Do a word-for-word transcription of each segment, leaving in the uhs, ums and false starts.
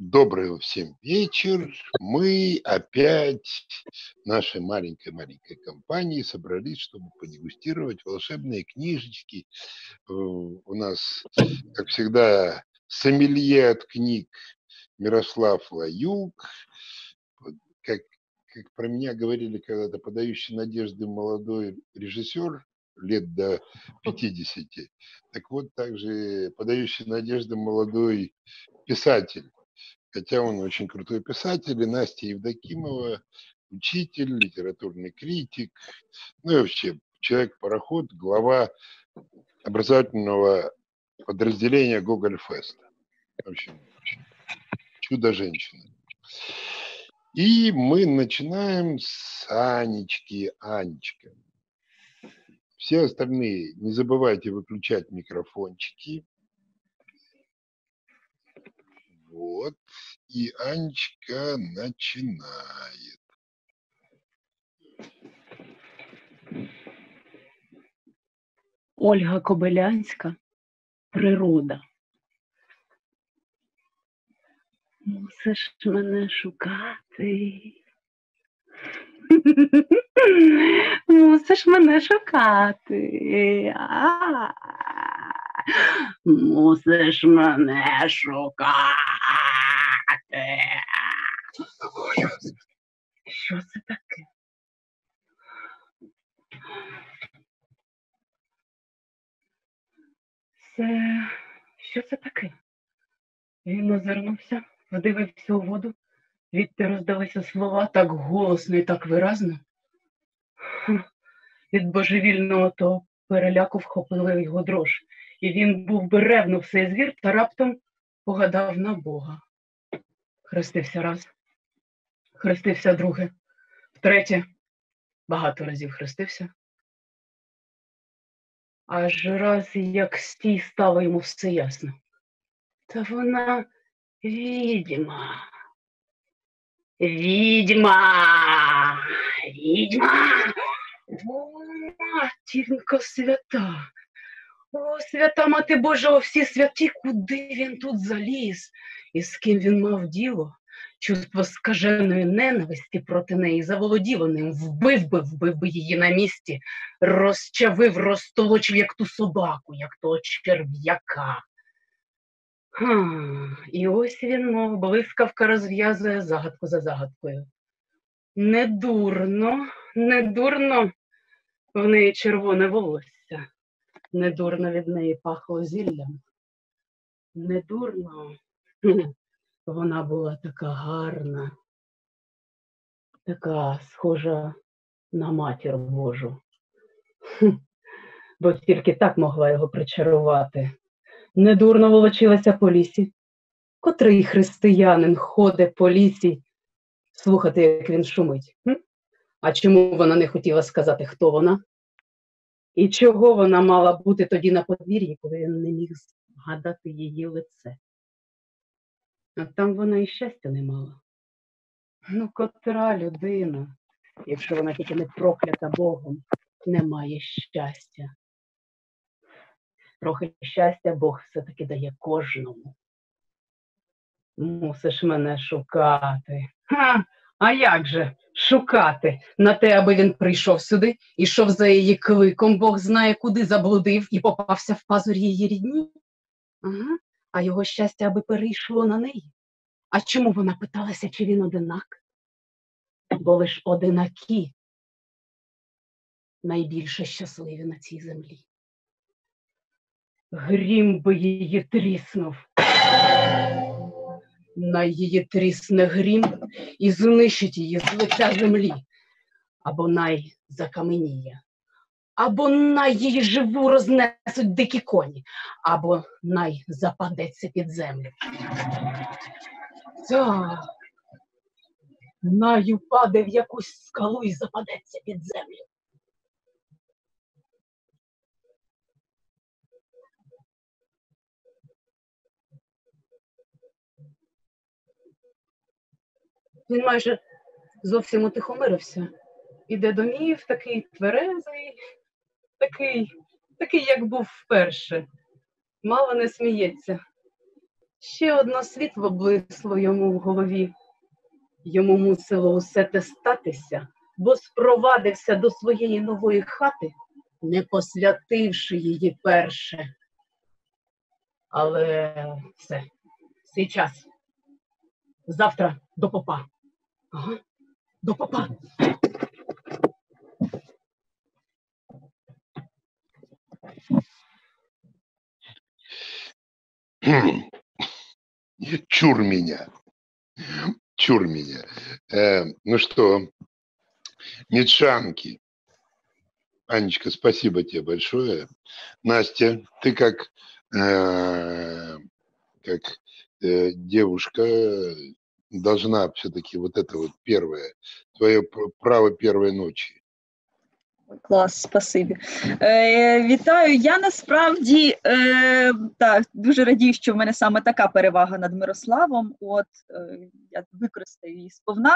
Добрый всем вечер. Мы опять нашей маленькой-маленькой компанией собрались, чтобы подегустировать волшебные книжечки. Э, У нас, как всегда, сомелье от книг Мирослав Лаюк. Вот Как, как про меня говорили когда-то, подающий надежды молодой режиссер лет до пятидесяти. Так вот, также подающий надежды молодой писатель. Хотя он очень крутой писатель, и Настя Евдокимова, учитель, литературный критик, ну и вообще человек-пароход, глава образовательного подразделения Гоголь Феста. В общем, чудо-женщина. И мы начинаем с Анечки, Анечка. Все остальные, не забывайте выключать микрофончики. Вот. И Анечка начинает. Ольга Кобилянська «Природа». Мусиш мене шукати. Мусиш мене шукати. А-а-а. Мусиш мене шукати. Що це таке? Це... Що це таке? Він озирнувся, вдивився у воду. Відти роздалися слова так голосно і так виразно. Від божевільного того переляку вхопила його дрож. І він був би ревнув цей звір, та раптом погадав на Бога. Хрестився раз, хрестився друге, втретє, багато разів хрестився. Аж раз, як стій, стало йому все ясно. Та вона відьма. Відьма! Відьма! О, матінко свята! О, свята мати Божа, всі святі, куди він тут заліз? І з ким він мав діло? Чувство скаженої ненависті проти неї заволоділо ним, вбив би, вбив би її на місці, розчавив, розтолочив, як ту собаку, як того черв'яка. Ха, і ось він, мов блискавка, розв'язує загадку за загадкою. Недурно, недурно в неї червоне волосся, недурно від неї пахло зіллям. Недурно вона була така гарна, така схожа на матір Божу. Бо тільки так могла його причарувати. Недурно волочилася по лісі. Котрий християнин ходить по лісі слухати, як він шумить? М? А чому вона не хотіла сказати, хто вона? І чого вона мала бути тоді на подвір'ї, коли він не міг згадати її лице? А там вона і щастя не мала. Ну, котра людина, якщо вона тільки не проклята Богом, не має щастя. Трохи щастя Бог все-таки дає кожному. Мусиш мене шукати. Ха, а як же шукати? На те, аби він прийшов сюди, ішов за її кликом, Бог знає куди, заблудив і попався в пазурі її рідні? Ага. А його щастя, аби перейшло на неї. А чому вона питалася, чи він одинак? Бо лиш одинакі найбільше щасливі на цій землі. Грім би її тріснув. Най її трісне грім і знищить її з лиця землі. Або най закаменіє. Або най її живу рознесуть дикі коні. Або най западеться під землю. Так. Най упаде в якусь скалу і западеться під землю. Він майже зовсім утихомирився. Іде домів, такий тверезий, такий, такий, як був вперше. Мало не сміється. Ще одно світло блисло йому в голові. Йому мусило усе те статися, бо спровадився до своєї нової хати, не посвятивши її перше. Але все, свій час. Завтра до попа. Ага, до попа. Чур меня. Чур меня. Э, ну что, Митшанки. Анечка, спасибо тебе большое. Настя, ты как, э, как э, девушка должна все-таки вот это вот первое, твое право первой ночи. Клас, спасибі. Е, вітаю. Я насправді е, так, дуже радію, що в мене саме така перевага над Мирославом. От е, я використаю її сповна.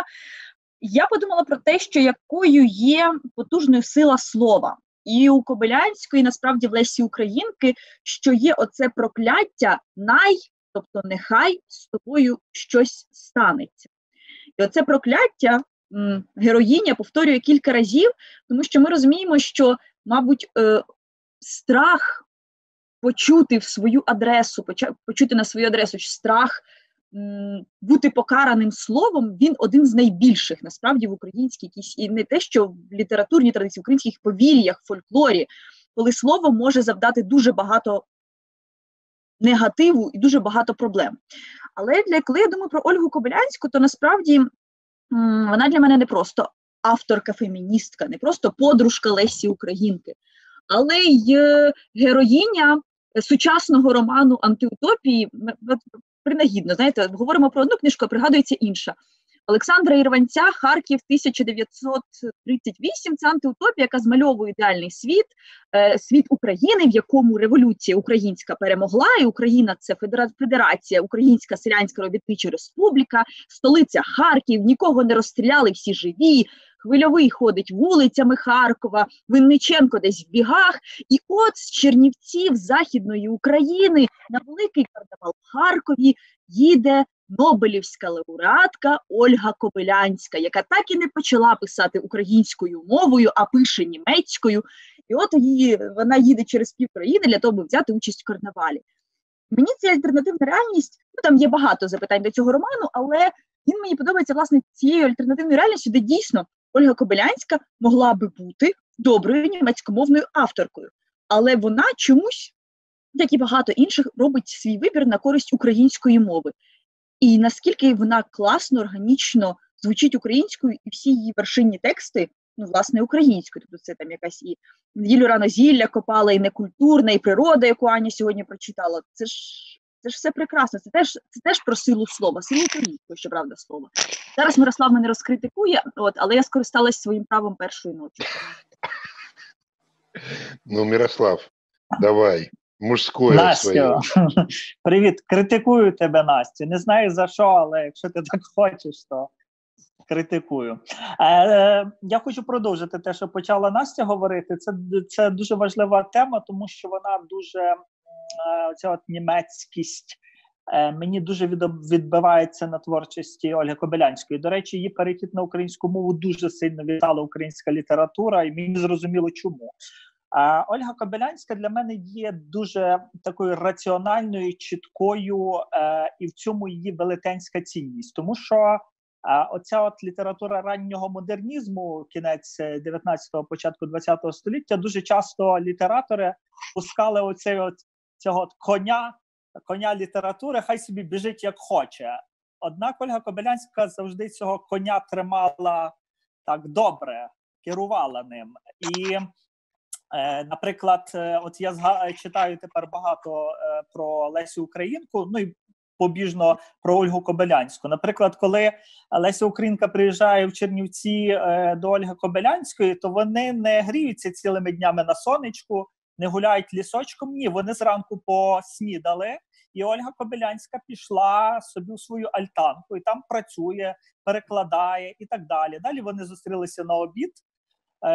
Я подумала про те, що якою є потужною сила слова. І у Кобилянської, насправді в Лесі Українки, що є оце прокляття «най», тобто «нехай з тобою щось станеться». І оце прокляття героїня повторює кілька разів, тому що ми розуміємо, що, мабуть, е, страх почути в свою адресу, почути на свою адресу страх м, бути покараним словом, він один з найбільших, насправді, в українській якійсь, і не те, що в літературній традиції, в українських повір'ях, фольклорі, коли слово може завдати дуже багато негативу і дуже багато проблем. Але для, коли я думаю про Ольгу Кобилянську, то насправді вона для мене не просто авторка-феміністка, не просто подружка Лесі Українки, але й героїня сучасного роману «Антиутопії». Принагідно, знаєте, говоримо про одну книжку, а пригадується інша. Олександра Ірванця «Харків тисяча дев'ятсот тридцять вісім» – це антиутопія, яка змальовує ідеальний світ, е, світ України, в якому революція українська перемогла, і Україна – це федерація, Українська селянська робітнича республіка, столиця Харків, нікого не розстріляли, всі живі, Хвильовий ходить вулицями Харкова, Винниченко десь в бігах, і от з Чернівців Західної України на великий карнавал в Харкові їде Нобелівська лауреатка Ольга Кобилянська, яка так і не почала писати українською мовою, а пише німецькою. І от її, вона їде через півкраїни для того, аби взяти участь в карнавалі. Мені ця альтернативна реальність, ну там є багато запитань до цього роману, але він мені подобається, власне, цією альтернативною реальністю, де дійсно Ольга Кобилянська могла би бути доброю німецькомовною авторкою. Але вона чомусь, як і багато інших, робить свій вибір на користь української мови. І наскільки вона класно, органічно звучить українською, і всі її вершинні тексти, ну, власне, українською. Тобто це там якась і «Неділю рано зілля копала», і «Некультурна», і «Природа», яку Аня сьогодні прочитала. Це ж, це ж все прекрасно. Це теж, це теж про силу слова, силу української, щоправда, слова. Зараз Мирослав мене розкритикує, от, але я скористалась своїм правом першої ночі. Ну, Мирослав, давай. Мужською Настю, привіт, критикую тебе, Настю. Не знаю за що, але якщо ти так хочеш, то критикую. Е, я хочу продовжити те, що почала Настя говорити. Це, це дуже важлива тема, тому що вона дуже, е, ця от німецькість, е, мені дуже від, відбивається на творчості Ольги Кобилянської. До речі, її перехід на українську мову дуже сильно вітала українська література, і мені зрозуміло чому. А Ольга Кобилянська для мене є дуже такою раціональною, чіткою, е, і в цьому її велетенська цінність. Тому що е, оця от література раннього модернізму, кінець дев'ятнадцятого, початку двадцятого століття, дуже часто літератори пускали оцей от, цього от коня, коня літератури, хай собі біжить як хоче. Однак Ольга Кобилянська завжди цього коня тримала так добре, керувала ним. І Е, наприклад, е, от я зга- читаю тепер багато е, про Лесю Українку, ну і побіжно про Ольгу Кобилянську. Наприклад, коли Леся Українка приїжджає в Чернівці е, до Ольги Кобилянської, то вони не гріються цілими днями на сонечку, не гуляють лісочком, ні, вони зранку поснідали, і Ольга Кобилянська пішла собі у свою альтанку, і там працює, перекладає і так далі. Далі вони зустрілися на обід,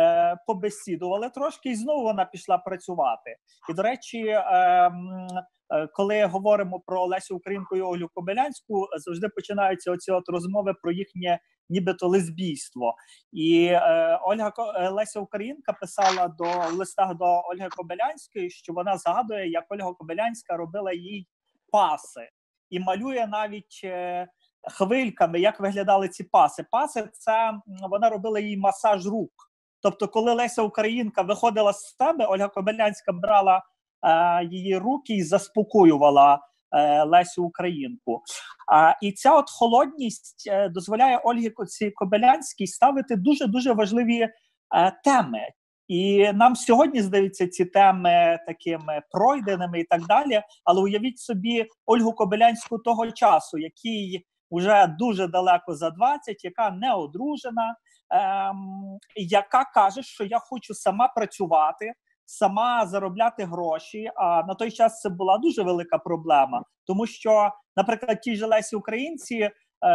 побесідували трошки, і знову вона пішла працювати. І, до речі, коли говоримо про Лесю Українку і Ольгу Кобилянську, завжди починаються оці от розмови про їхнє нібито лесбійство. І е, Ольга Леся Українка писала до, в листах до Ольги Кобилянської, що вона згадує, як Ольга Кобилянська робила їй паси. І малює навіть е, хвильками, як виглядали ці паси. Паси – це вона робила їй масаж рук. Тобто, коли Леся Українка виходила з себе, Ольга Кобилянська брала е, її руки і заспокоювала е, Лесю Українку. А, і ця от холодність е, дозволяє Ольгі Кобилянській ставити дуже-дуже важливі е, теми. І нам сьогодні здаються ці теми такими пройденими і так далі, але уявіть собі Ольгу Кобилянську того часу, який вже дуже далеко за двадцять, яка не одружена, ем, яка каже, що я хочу сама працювати, сама заробляти гроші. А на той час це була дуже велика проблема, тому що, наприклад, ті ж Лесі Українці ем,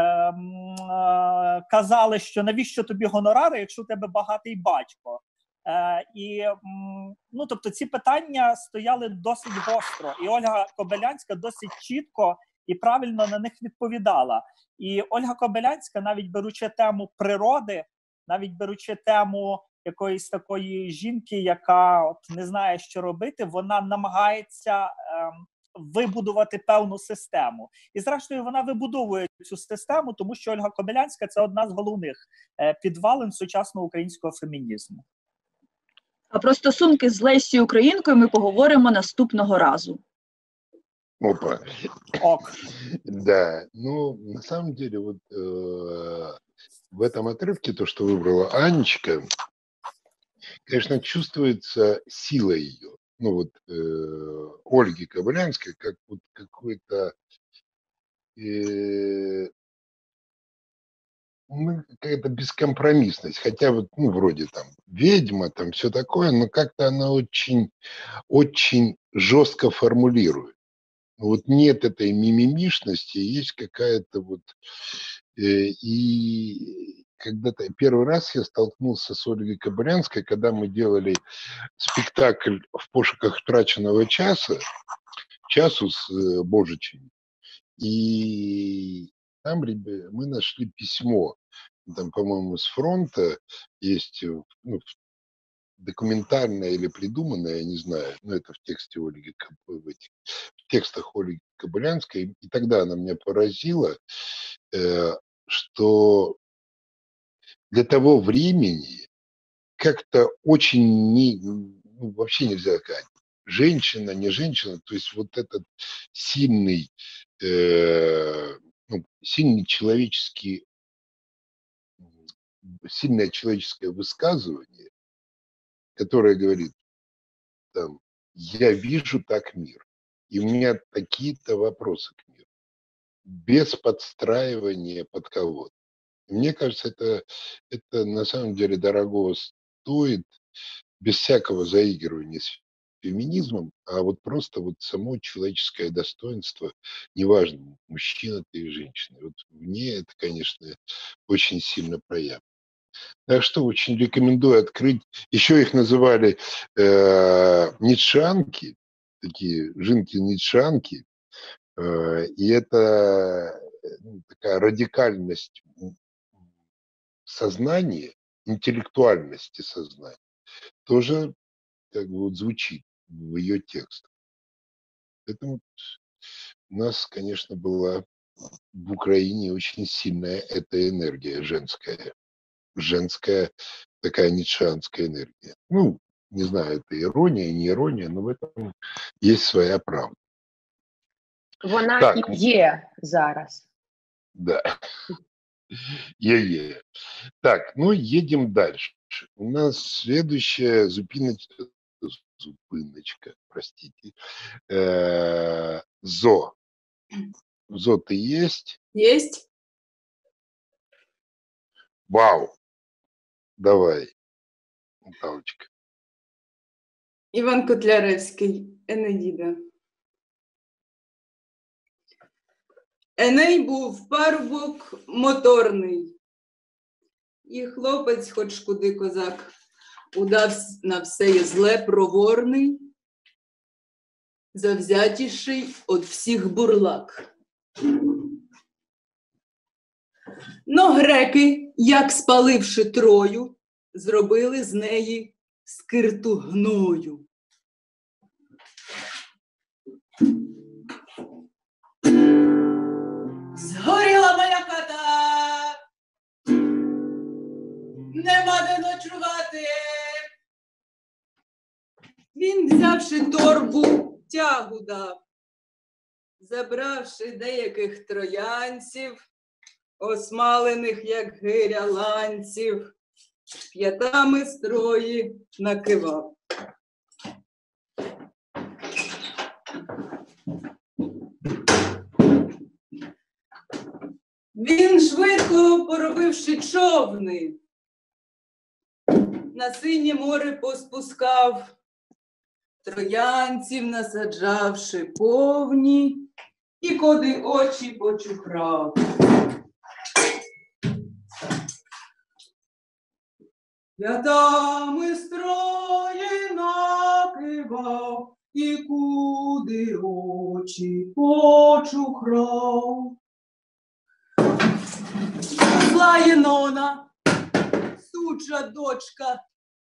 е, казали, що навіщо тобі гонорари, якщо у тебе багатий батько. Е, і, ну, тобто ці питання стояли досить гостро, і Ольга Кобилянська досить чітко і правильно на них відповідала. І Ольга Кобилянська, навіть беручи тему природи, навіть беручи тему якоїсь такої жінки, яка от не знає, що робити, вона намагається е, вибудувати певну систему. І зрештою вона вибудовує цю систему, тому що Ольга Кобилянська – це одна з головних е, підвалин сучасного українського фемінізму. А про стосунки з Лесією Українкою ми поговоримо наступного разу. Опа. Ок. Да, ну, на самом деле, вот э, в этом отрывке, то, что выбрала Анечка, конечно, чувствуется сила ее. Ну, вот э, Ольги Кобылянской, как вот какой-то э, ну, какая-то бескомпромиссность. Хотя вот, ну, вроде там ведьма, там все такое, но как-то она очень, очень жестко формулирует. Вот нет этой мимимишности, есть какая-то вот... Э, и когда-то первый раз я столкнулся с Ольгой Кобылянской, когда мы делали спектакль «В пошуках утраченного часа», часу с э, Божичем. И там ребя, мы нашли письмо, там, по-моему, с фронта, есть ну, документальное или придуманное, я не знаю, но это в тексте Ольги, в этих в текстах Ольги Кобылянской, и тогда она меня поразила, э, что для того времени как-то очень не, ну, вообще нельзя сказать, женщина, не женщина, то есть вот этот сильный, э, ну, сильный человеческий, сильное человеческое высказывание, которое говорит, там, я вижу так мир, и у меня такие-то вопросы к миру, без подстраивания под кого-то. Мне кажется, это, это на самом деле дорого стоит, без всякого заигрывания с феминизмом, а вот просто вот само человеческое достоинство, неважно, мужчина ты или женщина. Вот мне это, конечно, очень сильно проявлено. Так что очень рекомендую открыть. Еще их называли э, ницшанки, такие жинки-ницшанки. Э, и это ну, такая радикальность сознания, интеллектуальности сознания тоже как бы вот звучит в ее текстах. Поэтому у нас, конечно, была в Украине очень сильная эта энергия женская. Женская такая ницшанская энергия. Ну, не знаю, это ирония, не ирония, но в этом есть своя правда. Вона так, і є зараз. Да. Е-е. Так, ну едем дальше. У нас следующая зупиночка, зупиночка, простите, э, Зо. Зо, ты есть? Есть. Вау. Давай, Наталочка. Іван Котляревський, Енеїда. Еней був парубок моторний, і хлопець, хоч куди козак, удав на все є зле проворний. завзятіший от всіх бурлак. Но греки, як спаливши Трою, зробили з неї скирту гною. Згоріла моя хата, нема де ночувати. Він, взявши торбу, тягу дав, забравши деяких троянців, осмалених, як гиря ланців, п'ятами строї накивав. Він, швидко поробивши човни, на синє море поспускав, троянців насаджавши повні, і коди очі почухрав. П'ятами строї накивав, і куди очі почухрав. Зла Єнона, суча дочка,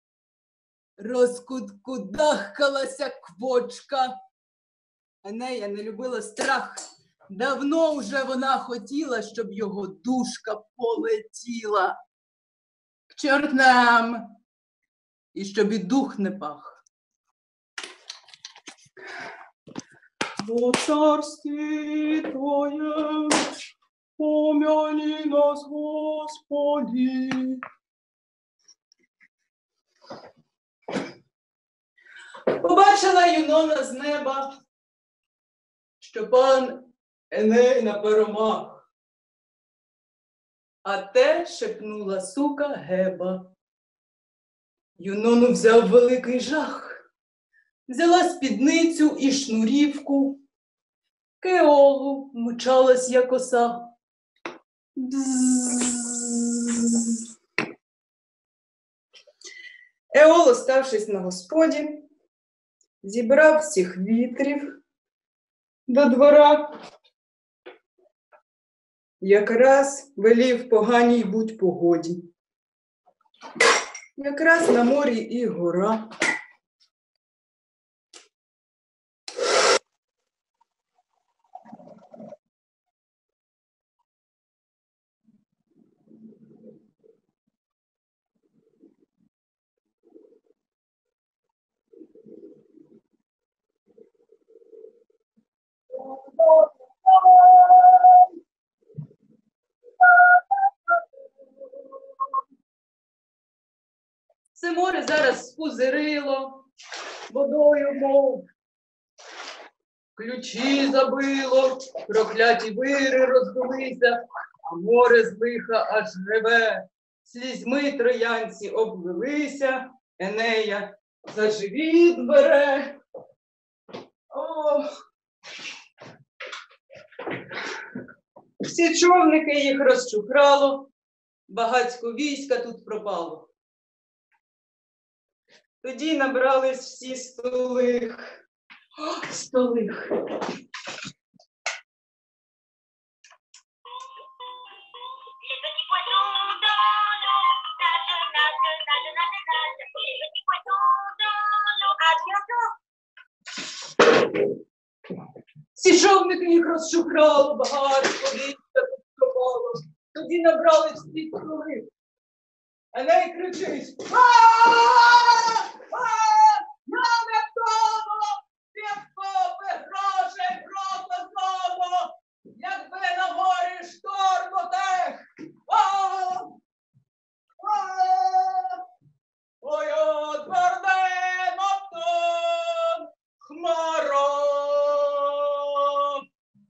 розкуткудахкалася квочка. Енея не любила страх. Давно вже вона хотіла, щоб його душка полетіла к чортам, і щоб і дух не пах. О царстві Твоє, помяни нас, Господи. Побачила Юнона з неба, що пан Еней на паромах, а те шепнула сука Геба. Юнону взяв великий жах, взяла спідницю і шнурівку, к Еолу мчалась як оса. Бзззз. Еол, оставшись на господі, зібрав всіх вітрів до двора, якраз велів поганій будь погоді. Якраз на морі і гора. Це море зараз спузирило, водою, мов ключі забило, прокляті вири роздулися, а море з лиха аж реве. Слізьми троянці обвелися, Енея за живіт бере. Ох! Всі човники їх розчухрало, багацько війська тут пропало. Тоді набрались всі столих. О, столих. Всі човники їх розчухрало, багацько війська тут пропало. Тоді набрались всі столих. Еней кричить: я не тому, півкопи грошей просто знову, якби на морі шторм отех. Ой, от вернем оптом хмаром.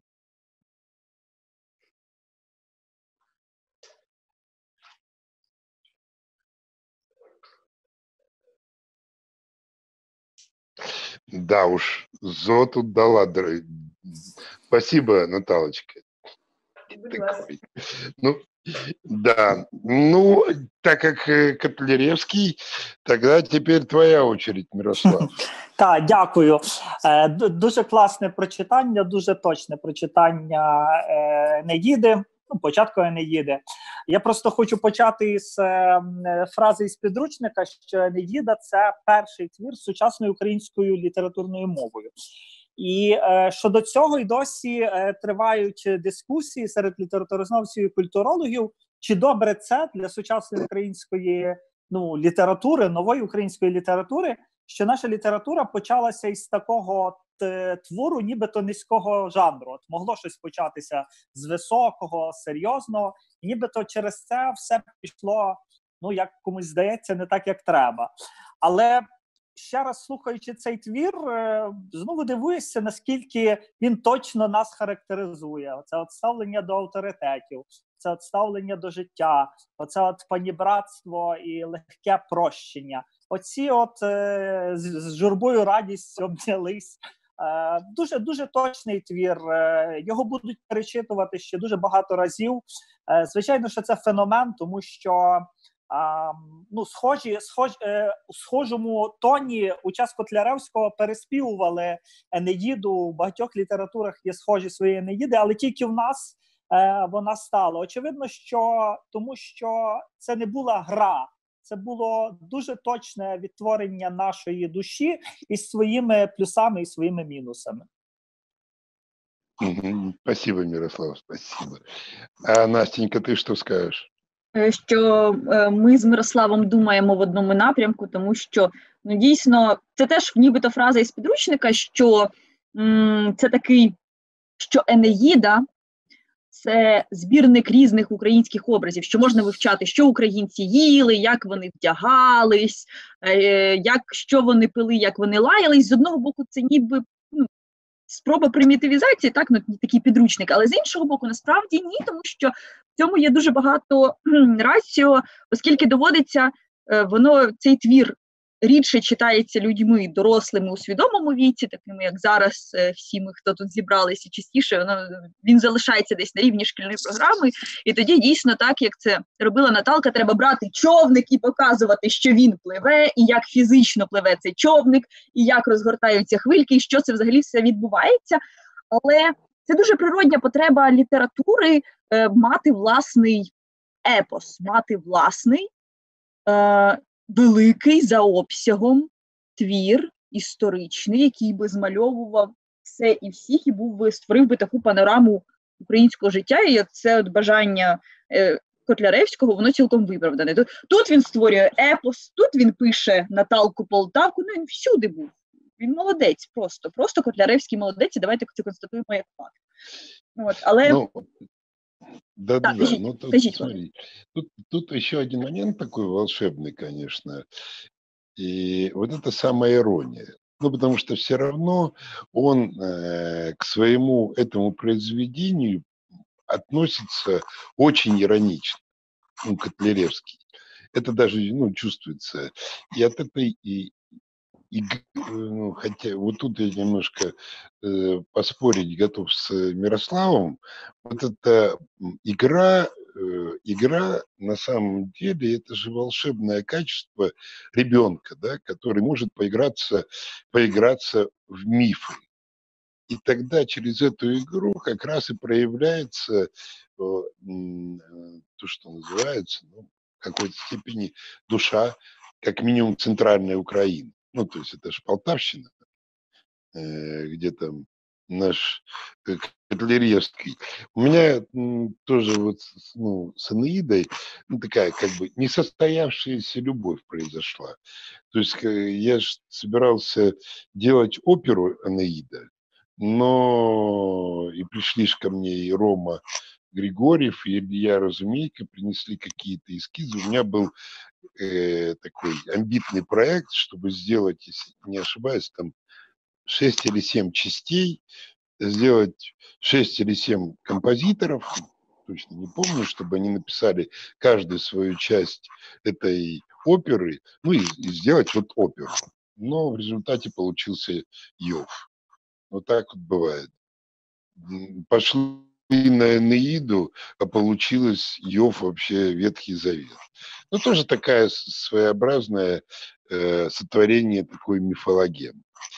Да уж, зо тут дала. дорог- Спасибо, Наталочка. Такой. Ну, да. Ну, так как э, Котляревский, тогда теперь твоя очередь, Мирослав. Так, дякую. Е, дуже класне прочитання, дуже точне прочитання е, Енеїди, ну, початку Енеїди. Я просто хочу почати з е, фрази із підручника, що Енеїда – це перший твір з сучасною українською літературною мовою. І е, щодо цього і досі е, тривають дискусії серед літературознавців і культурологів, чи добре це для сучасної української ну, літератури, нової української літератури, що наша література почалася із такого т, твору, нібито низького жанру. От могло щось початися з високого, серйозного, і нібито через це все пішло, ну, як комусь здається, не так, як треба. Але ще раз слухаючи цей твір, знову дивуєшся, наскільки він точно нас характеризує. Оце от ставлення до авторитетів, це от ставлення до життя, оце от панібратство і легке прощення. Оці от е, з, з журбою радістю обнялись. Е, дуже, дуже точний твір. Е, його будуть перечитувати ще дуже багато разів. Е, звичайно, що це феномен, тому що А, ну, схожі, схож, е, у схожому тоні у час Котляревського переспівували Енеїду, у багатьох літературах є схожі свої Енеїди, але тільки в нас е, вона стала. Очевидно, що тому що це не була гра, це було дуже точне відтворення нашої душі із своїми плюсами і своїми мінусами. Спасибо, Мирослав, спасибо. А Настенька, ти що скажеш? Що ми з Мирославом думаємо в одному напрямку, тому що, ну, дійсно, це теж нібито фраза із підручника, що м, це такий, що Енеїда – це збірник різних українських образів, що можна вивчати, що українці їли, як вони вдягались, е, як, що вони пили, як вони лаялись. З одного боку, це ніби, ну, спроба примітивізації, так, ну, такий підручник, але з іншого боку, насправді ні, тому що в цьому є дуже багато раціо, оскільки доводиться, воно, цей твір рідше читається людьми дорослими у свідомому віці, такими як зараз всі ми, хто тут зібралися, частіше воно, він залишається десь на рівні шкільної програми, і тоді дійсно так, як це робила Наталка, треба брати човник і показувати, що він пливе, і як фізично пливе цей човник, і як розгортаються хвильки, і що це взагалі все відбувається. Але це дуже природня потреба літератури е, мати власний епос, мати власний е, великий за обсягом твір історичний, який би змальовував все і всіх, і був би, створив би таку панораму українського життя, і це от бажання е, Котляревського, воно цілком виправдане. Тут він створює епос, тут він пише Наталку Полтавку, ну він всюди був. Він молодець просто, просто Котляревський молодець, і давайте це констатуємо як факт. От, але... Ну, да, да, да. Ну, тут, скажіть, смотри, тут, тут еще один момент такой волшебный, конечно, и вот это самая ирония. Ну, потому что все равно он э, к своему этому произведению относится очень иронично, ну, Котляревский. Это даже, ну, чувствуется. И от этой... И, И, ну, хотя вот тут я немножко э, поспорить готов с Мирославом, вот эта игра, э, игра на самом деле это же волшебное качество ребенка, да, который может поиграться, поиграться в мифы. И тогда через эту игру как раз и проявляется э, э, то, что называется, ну, в какой-то степени душа, как минимум центральная Украина. Ну, то есть это же Полтавщина, где там наш Котляревский. У меня тоже вот, ну, с Энеидой, ну, такая как бы несостоявшаяся любовь произошла. То есть я же собирался делать оперу Энеида, но и пришли ж ко мне и Рома Григорьев, и Илья Разумейко, принесли какие-то эскизы. У меня был э, такой амбитный проект, чтобы сделать, если не ошибаюсь, там шесть или семь частей, сделать шесть или семь композиторов, точно не помню, чтобы они написали каждую свою часть этой оперы, ну и, и сделать вот оперу. Но в результате получился Йов. Вот так вот бывает. Пошли на Энеиду, а получилось Йов вообще Ветхий Завет. Ну, тоже такая своеобразное э, сотворение такой мифологемы.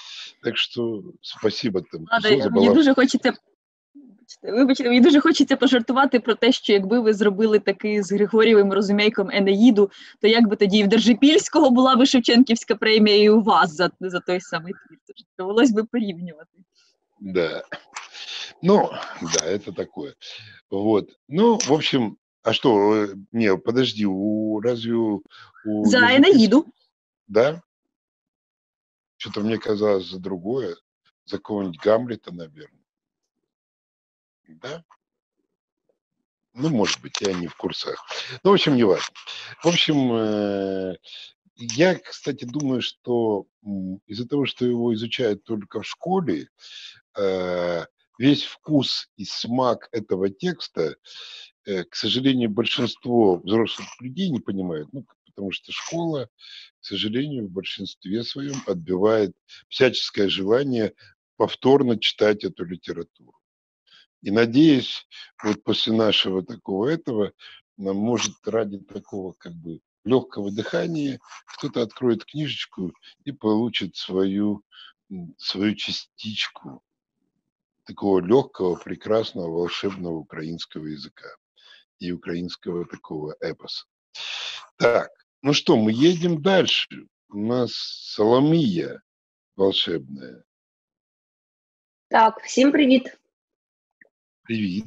Так що спасибо там. Влада, Зоза мені була... дуже хочеться. Вибачте, вибачте, мені дуже хочеться пожартувати про те, що якби ви зробили таки з Григорієвим Розумейком Енеїду, то як би тоді і в Держипільського була би Шевченківська премія, і у вас за, за той самий твір. Тож довелось би порівнювати. Да. Ну, да, это такое. Вот. Ну, в общем, а что, не, подожди, у разве у... За Держипильского- Енеїду. Да? Что-то мне казалось за другое, за какого-нибудь Гамлета, наверное. Да? Ну, может быть, я не в курсах. Ну, в общем, не важно. В общем, э, я, кстати, думаю, что м, из-за того, что его изучают только в школе, э, весь вкус и смак этого текста, э, к сожалению, большинство взрослых людей не понимают, ну, потому что школа, к сожалению, в большинстве своем отбивает всяческое желание повторно читать эту литературу. И надеюсь, вот после нашего такого этого, нам может ради такого как бы легкого дыхания кто-то откроет книжечку и получит свою, м, свою частичку такого легкого, прекрасного, волшебного украинского языка и украинского такого эпоса. Так, ну что, мы едем дальше. У нас Соломия волшебная. Так, всім привіт. Привет.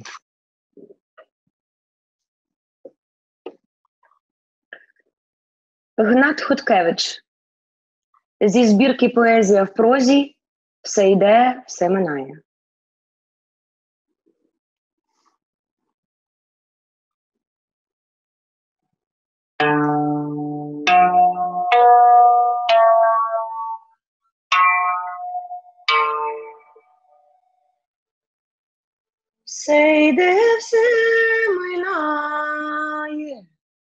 Гнат Хоткевич. Зі збірки «Поезія в прозі» все йде, все минає. Все йде, все минає.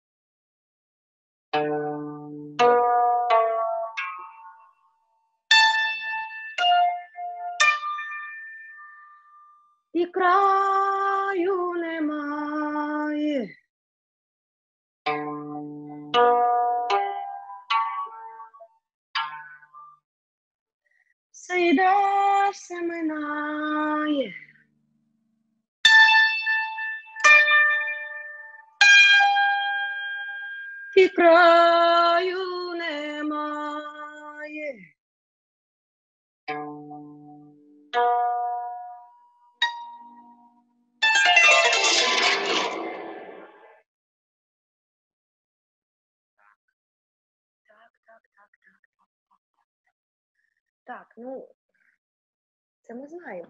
І краю немає. Все йде, все минає. І краю немає. Так, ну, це ми знаємо.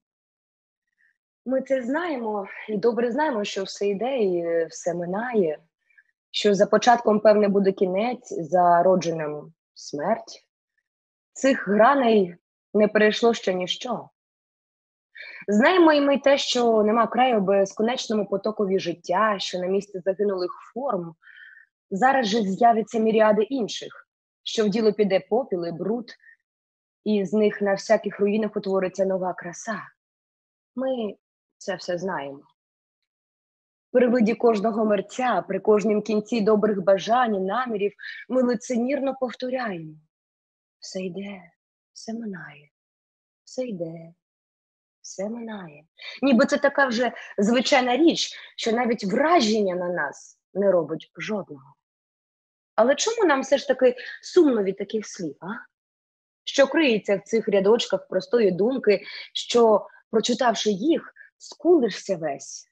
Ми це знаємо і добре знаємо, що все йде і все минає, що за початком, певне, буде кінець, за родженням смерть. Цих граней не перейшло ще ніщо. Знаємо і ми те, що нема краю безконечному потокові життя, що на місці загинулих форм зараз же з'явиться міріади інших, що в діло піде попіл і бруд, і з них на всяких руїнах утвориться нова краса. Ми це все знаємо. При виді кожного мерця, при кожнім кінці добрих бажань і намірів ми лицемірно повторяємо. Все йде, все минає, все йде, все минає. Ніби це така вже звичайна річ, що навіть враження на нас не робить жодного. Але чому нам все ж таки сумно від таких слів, а? Що криється в цих рядочках простої думки, що, прочитавши їх, скулишся весь.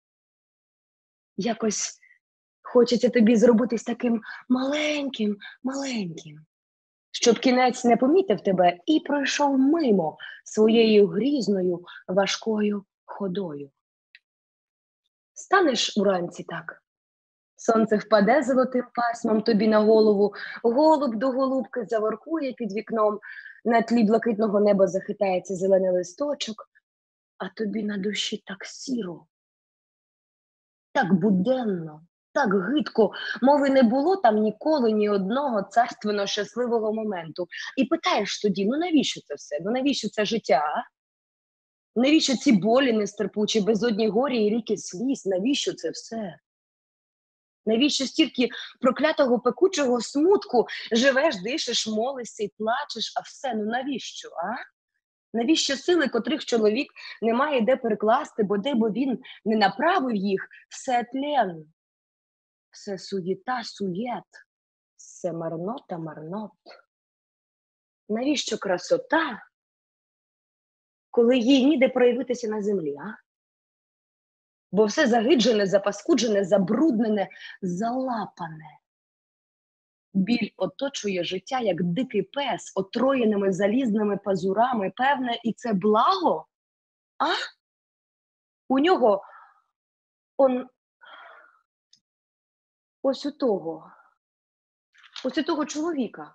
Якось хочеться тобі зробитись таким маленьким, маленьким, щоб кінець не помітив тебе і пройшов мимо своєю грізною, важкою ходою. Станеш уранці так, сонце впаде золотим пасмом тобі на голову, голуб до голубки заворкує під вікном, на тлі блакитного неба захитається зелений листочок, а тобі на душі так сіро, так буденно, так гидко, мови не було там ніколи ні одного царственно щасливого моменту. І питаєш тоді, ну навіщо це все? Ну навіщо це життя, а? Навіщо ці болі нестерпучі, безодні горі і ріки сліз? Навіщо це все? Навіщо стільки проклятого пекучого смутку? Живеш, дишиш, молишся і плачеш, а все, ну навіщо, а? Навіщо сили, котрих чоловік не має де перекласти, бо де бо він не направив їх? Все тлен, все суєта, суєт, все марнота, марнот. Навіщо красота, коли їй ніде проявитися на землі, а? Бо все загиджене, запаскуджене, забруднене, залапане. Біль оточує життя, як дикий пес, отроєними залізними пазурами. Певне, і це благо? А? У нього он ось у того, ось у того чоловіка,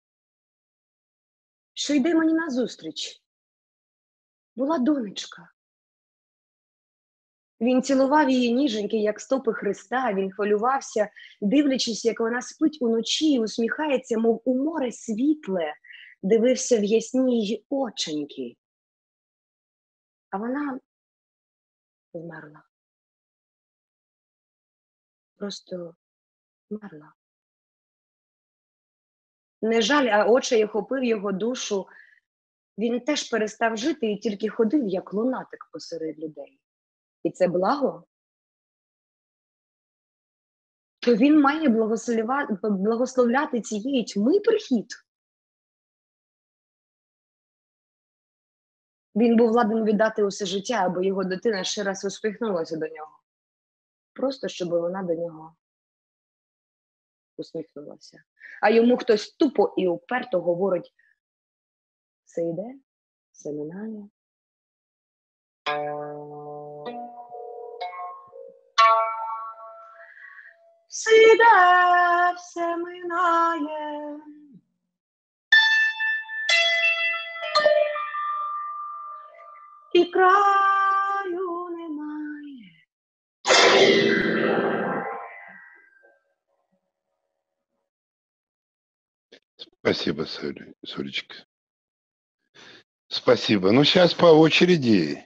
що йде мені назустріч, була донечка. Він цілував її ніженьки, як стопи Христа, він хвилювався, дивлячись, як вона спить уночі і усміхається, мов у море світле, дивився в ясні її оченьки. А вона вмерла. Просто вмерла. Не жаль, а очей охопив його душу. Він теж перестав жити і тільки ходив, як лунатик посеред людей. І це благо? То він має благословляти цієї тьми прихід? Він був ладен віддати усе життя, аби його дитина ще раз усміхнулася до нього. Просто, щоб вона до нього усміхнулася. А йому хтось тупо і уперто говорить: все йде, все минає. Все йде, все минає. І краю немає. Спасибо, Соля, Солечка. Спасибо. Ну, сейчас по очереди.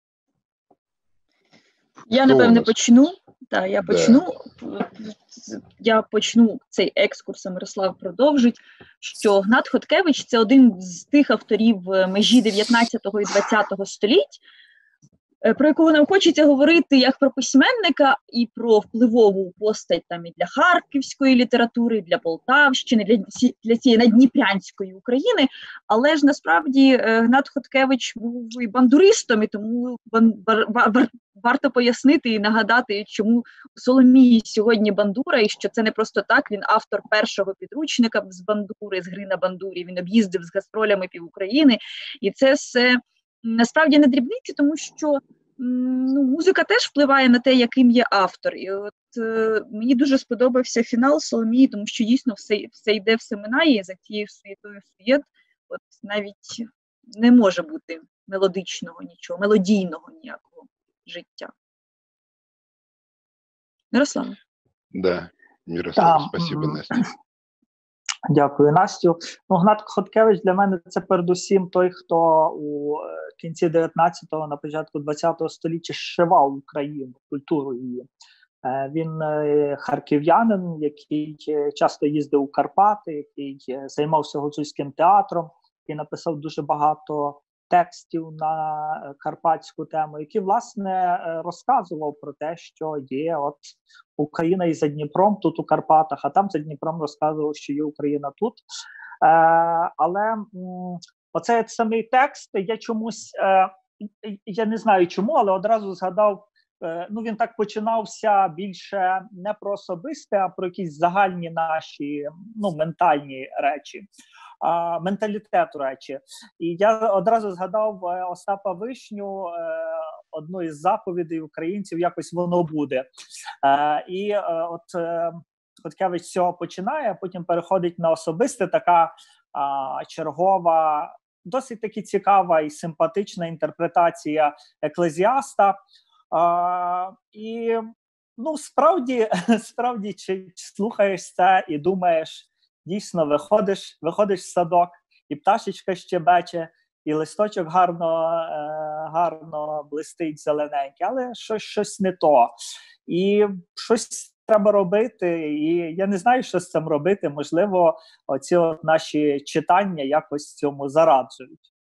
Я, Хто у напевне, нас? почну. Так, я Да. почну. Я почну цей екскурс, а Мирослав продовжить, що Гнат Хоткевич – це один з тих авторів межі дев'ятнадцятого і двадцятого століть, про якого нам хочеться говорити як про письменника і про впливову постать там і для харківської літератури, і для Полтавщини, для, для цієї наддніпрянської України, але ж насправді Гнат Хоткевич був і бандуристом, і тому бан, бар, бар, варто пояснити і нагадати, чому у Соломії сьогодні бандура, і що це не просто так, він автор першого підручника з бандури, з гри на бандурі, він об'їздив з гастролями пів України, і це все насправді не дрібниці, тому що ну, музика теж впливає на те, яким є автор. І от е, мені дуже сподобався фінал Соломії, тому що дійсно все, все йде, все минає, за тією суєтою суєт. От навіть не може бути мелодичного нічого, мелодійного ніякого життя. Мирослав. Да, Мирослав, Там, спасибо, м, Настя. Дякую, Настю. Ну, Гнат Хоткевич для мене це передусім той, хто у е, кінці дев'ятнадцятого, на початку двадцятого століття зшивав Україну, культуру її. Е, Він е, харків'янин, який е, часто їздив у Карпати, який е, займався гуцульським театром і написав дуже багато текстів на е, карпатську тему, який, власне, е, розказував про те, що є от Україна і за Дніпром, тут у Карпатах, а там за Дніпром розказував, що є Україна тут. Е, але м, оцей самий текст, я чомусь, е, я не знаю чому, але одразу згадав, е, ну він так починався більше не про особисте, а про якісь загальні наші, ну, ментальні речі. А, менталітету речі. І я одразу згадав е, Остапа Вишню, е, одну із заповідей українців, якось воно буде. Е, і е, от е, Хоткевич з цього починає, а потім переходить на особисте, така а, чергова, досить таки цікава і симпатична інтерпретація Еклезіаста. А, і, ну, справді, справді, чи, чи слухаєш це і думаєш, дійсно, виходиш, виходиш в садок, і пташечка щебече, і листочок гарно, е, гарно блистить зелененький, але щось, щось не то. І щось треба робити, і я не знаю, що з цим робити. Можливо, оці от наші читання якось цьому зараджують.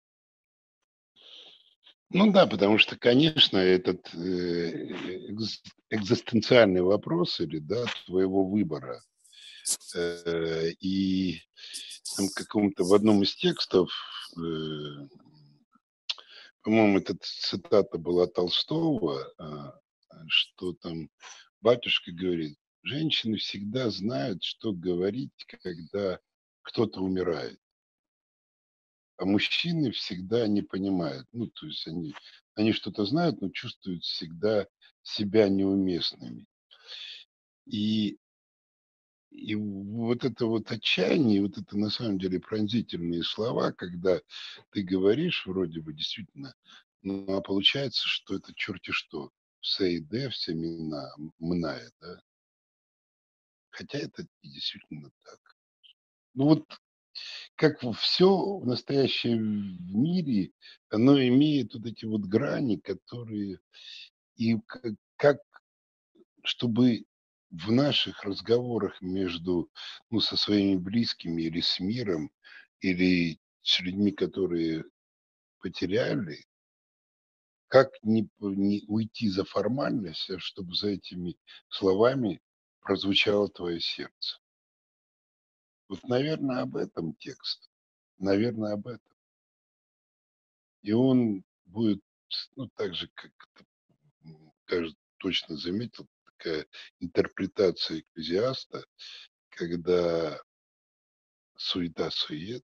Ну да, потому что, конечно, этот э, экз- экзистенциальный вопрос или да, твоего выбора. Э, и там каком-то в одном из текстов, э, по-моему, эта цитата была Толстого, а, что там батюшка говорит, женщины всегда знают, что говорить, когда кто-то умирает. А мужчины всегда не понимают. Ну, то есть они, они что-то знают, но чувствуют всегда себя неуместными. И, и вот это вот отчаяние, вот это на самом деле пронзительные слова, когда ты говоришь вроде бы действительно, ну, а получается, что это черти что. Все иде, все мина, мная, да. Хотя это и действительно так. Ну вот как все в настоящем мире, оно имеет вот эти вот грани, которые и как, как чтобы в наших разговорах между, ну, со своими близкими или с миром, или с людьми, которые потеряли, как не, п- не уйти за формальность, а чтобы за этими словами прозвучало твое сердце. Вот, наверное, об этом текст. Наверное, об этом. И он будет, ну, так же, как это, м, кажется, точно заметил, такая интерпретация экклезиаста, когда суета-сует,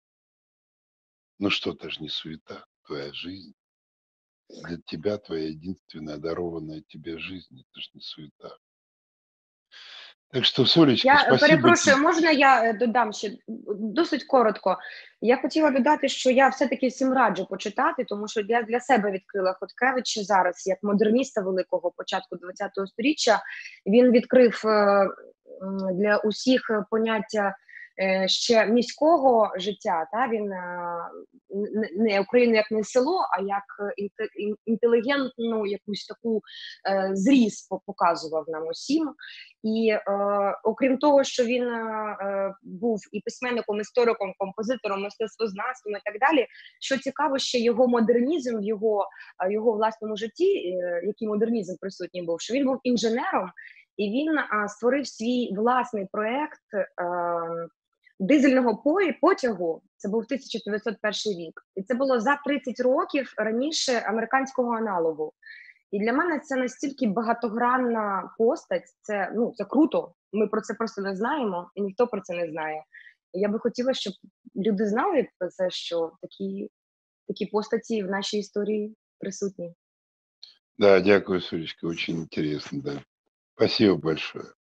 ну что, это же не суета, твоя жизнь. Для тебя твоя единственная дарованная тебе жизнь, это же не суета. Так что, Солечка, Я е, спасибо перепрошую, тебе. можна я е, додам ще досить коротко. Я хотіла додати, що я все-таки всім раджу почитати, тому що я для себе відкрила Хоткевича зараз, як модерніста великого початку ХХ сторіччя. Він відкрив е, м, для усіх поняття е, ще міського життя. Та? Він е, н- не Україну як не село, а як інте- ін- інтелігентну якусь таку е, зріз по- показував нам усім. І е, окрім того, що він е, е, був і письменником, істориком, композитором, мистецтвознавцем і так далі, що цікаво, ще його модернізм в його, е, його власному житті, е, який модернізм присутній був, що він був інженером, і він е, створив свій власний проєкт е, дизельного по- потягу, це був тисяча дев'ятсот перший рік, і це було за тридцять років раніше американського аналогу. І для мене це настільки багатогранна постать, це, ну, це круто, ми про це просто не знаємо, і ніхто про це не знає. І я би хотіла, щоб люди знали про це, що такі, такі постаті в нашій історії присутні. Да, дякую, Солечка, очень интересно, да. Спасибо большое.